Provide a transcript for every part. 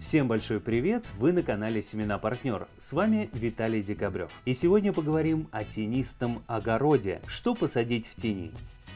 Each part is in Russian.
Всем большой привет! Вы на канале Семена Партнер. С вами Виталий Декабрев. И сегодня поговорим о тенистом огороде. Что посадить в тени?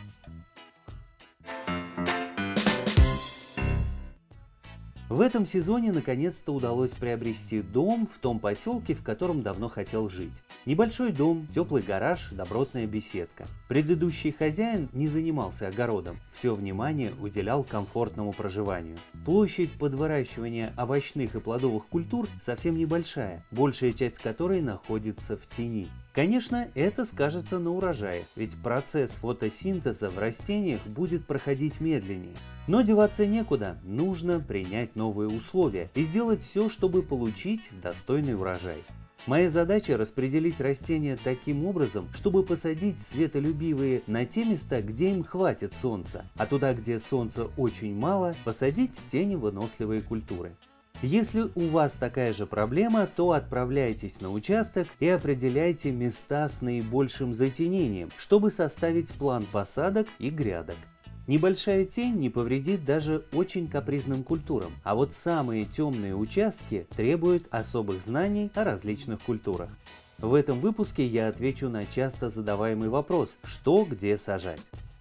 В этом сезоне наконец-то удалось приобрести дом в том поселке, в котором давно хотел жить. Небольшой дом, теплый гараж, добротная беседка. Предыдущий хозяин не занимался огородом, все внимание уделял комфортному проживанию. Площадь под выращивание овощных и плодовых культур совсем небольшая, большая часть которой находится в тени. Конечно, это скажется на урожае, ведь процесс фотосинтеза в растениях будет проходить медленнее. Но деваться некуда, нужно принять новые условия и сделать все, чтобы получить достойный урожай. Моя задача распределить растения таким образом, чтобы посадить светолюбивые на те места, где им хватит солнца, а туда, где солнца очень мало, посадить теневыносливые культуры. Если у вас такая же проблема, то отправляйтесь на участок и определяйте места с наибольшим затенением, чтобы составить план посадок и грядок. Небольшая тень не повредит даже очень капризным культурам, а вот самые темные участки требуют особых знаний о различных культурах. В этом выпуске я отвечу на часто задаваемый вопрос, что где сажать.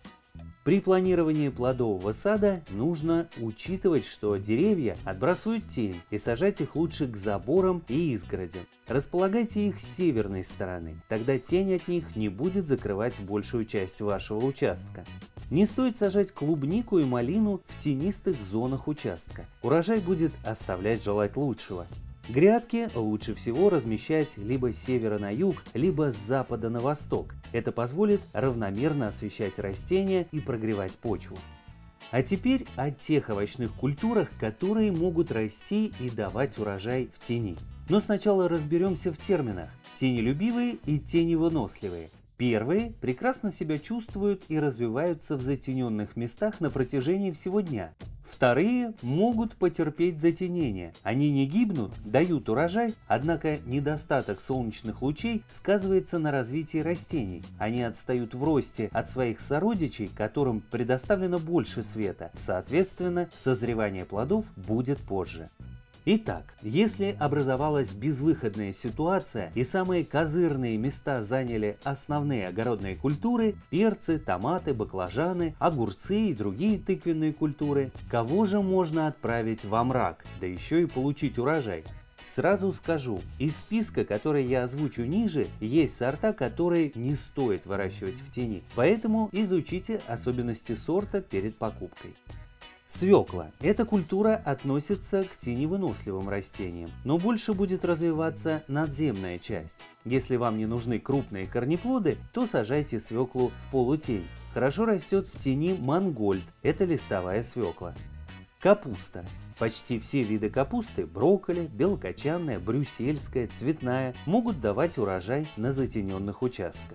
При планировании плодового сада нужно учитывать, что деревья отбрасывают тень, и сажать их лучше к заборам и изгородям. Располагайте их с северной стороны, тогда тень от них не будет закрывать большую часть вашего участка. Не стоит сажать клубнику и малину в тенистых зонах участка. Урожай будет оставлять желать лучшего. Грядки лучше всего размещать либо с севера на юг, либо с запада на восток. Это позволит равномерно освещать растения и прогревать почву. А теперь о тех овощных культурах, которые могут расти и давать урожай в тени. Но сначала разберемся в терминах: тенелюбивые и теневыносливые. Первые прекрасно себя чувствуют и развиваются в затененных местах на протяжении всего дня. Вторые могут потерпеть затенение. Они не гибнут, дают урожай, однако недостаток солнечных лучей сказывается на развитии растений. Они отстают в росте от своих сородичей, которым предоставлено больше света. Соответственно, созревание плодов будет позже. Итак, если образовалась безвыходная ситуация и самые козырные места заняли основные огородные культуры – перцы, томаты, баклажаны, огурцы и другие тыквенные культуры, кого же можно отправить во мрак, да еще и получить урожай? Сразу скажу, из списка, который я озвучу ниже, есть сорта, которые не стоит выращивать в тени, поэтому изучите особенности сорта перед покупкой. Свекла. Эта культура относится к теневыносливым растениям, но больше будет развиваться надземная часть. Если вам не нужны крупные корнеплоды, то сажайте свеклу в полутень. Хорошо растет в тени мангольд, это листовая свекла. Капуста. Почти все виды капусты – брокколи, белокочанная, брюссельская, цветная – могут давать урожай на затененных участках.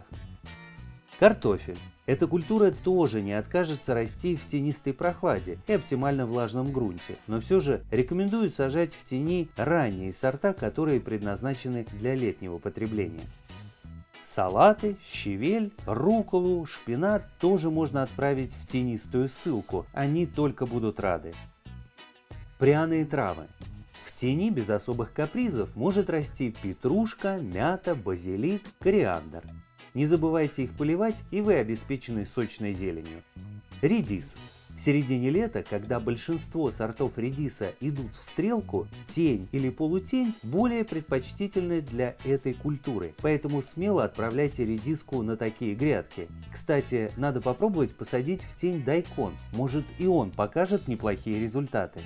Картофель. Эта культура тоже не откажется расти в тенистой прохладе и оптимально влажном грунте, но все же рекомендую сажать в тени ранние сорта, которые предназначены для летнего потребления. Салаты, щавель, рукколу, шпинат тоже можно отправить в тенистую ссылку, они только будут рады. Пряные травы. В тени без особых капризов может расти петрушка, мята, базилик, кориандр. Не забывайте их поливать, и вы обеспечены сочной зеленью. Редис. В середине лета, когда большинство сортов редиса идут в стрелку, тень или полутень более предпочтительны для этой культуры, поэтому смело отправляйте редиску на такие грядки. Кстати, надо попробовать посадить в тень дайкон, может и он покажет неплохие результаты.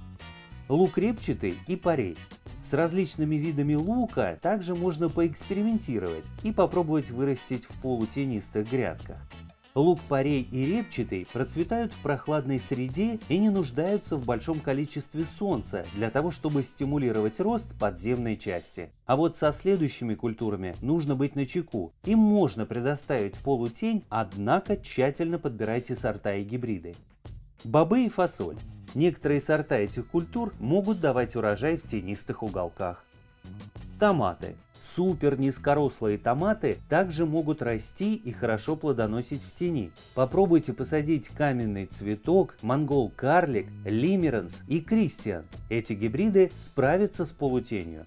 Лук репчатый и порей. С различными видами лука также можно поэкспериментировать и попробовать вырастить в полутенистых грядках. Лук-порей и репчатый процветают в прохладной среде и не нуждаются в большом количестве солнца для того, чтобы стимулировать рост подземной части. А вот со следующими культурами нужно быть начеку. Им можно предоставить полутень, однако тщательно подбирайте сорта и гибриды. Бобы и фасоль. Некоторые сорта этих культур могут давать урожай в тенистых уголках. Томаты. Супер низкорослые томаты также могут расти и хорошо плодоносить в тени. Попробуйте посадить каменный цветок, монгол-карлик, лимеранс и кристиан. Эти гибриды справятся с полутенью.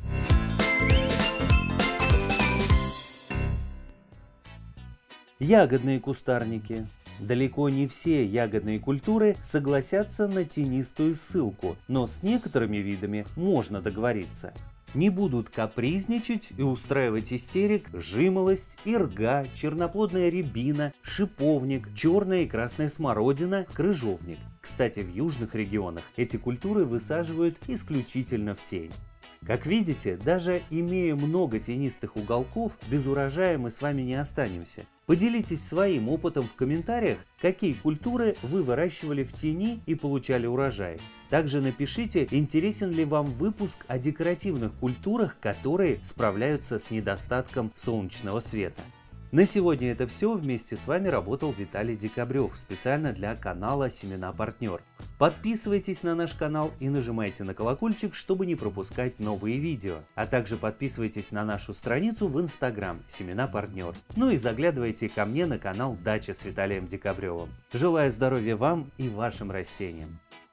Ягодные кустарники. Далеко не все ягодные культуры согласятся на тенистую ссылку, но с некоторыми видами можно договориться. Не будут капризничать и устраивать истерик жимолость, ирга, черноплодная рябина, шиповник, черная и красная смородина, крыжовник. Кстати, в южных регионах эти культуры высаживают исключительно в тень. Как видите, даже имея много тенистых уголков, без урожая мы с вами не останемся. Поделитесь своим опытом в комментариях, какие культуры вы выращивали в тени и получали урожай. Также напишите, интересен ли вам выпуск о декоративных культурах, которые справляются с недостатком солнечного света. На сегодня это все. Вместе с вами работал Виталий Декабрев, специально для канала Семена Партнер. Подписывайтесь на наш канал и нажимайте на колокольчик, чтобы не пропускать новые видео. А также подписывайтесь на нашу страницу в Instagram Семена Партнер. Ну и заглядывайте ко мне на канал Дача с Виталием Декабревым. Желаю здоровья вам и вашим растениям.